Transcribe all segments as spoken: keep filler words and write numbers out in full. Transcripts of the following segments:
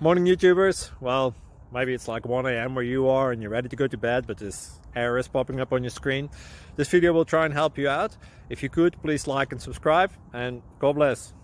Morning YouTubers. Well, maybe it's like one A M where you are and you're ready to go to bed, but this error is popping up on your screen. This video will try and help you out. If you could, please like and subscribe, and God bless.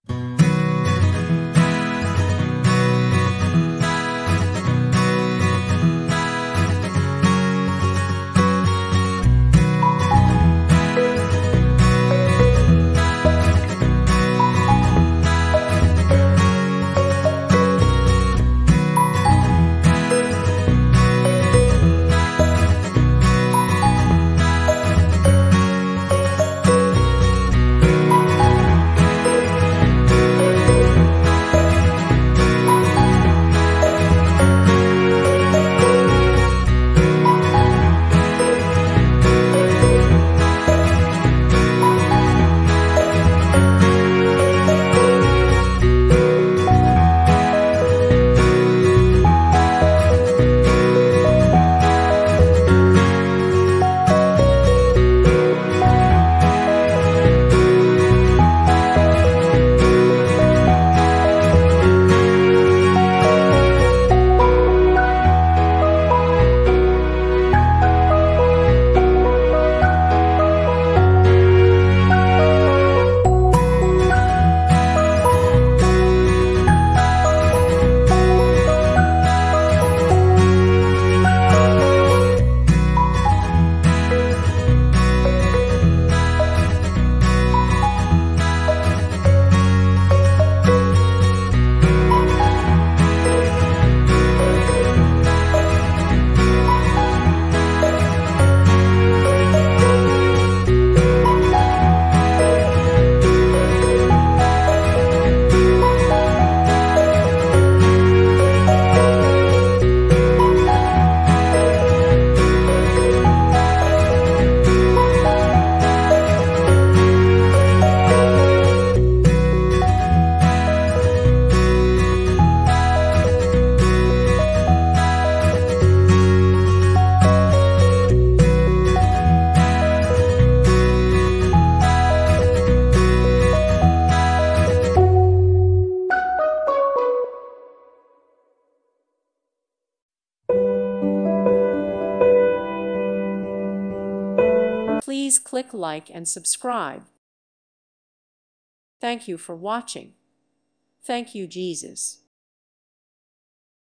Please click like and subscribe. Thank you for watching. Thank you, Jesus.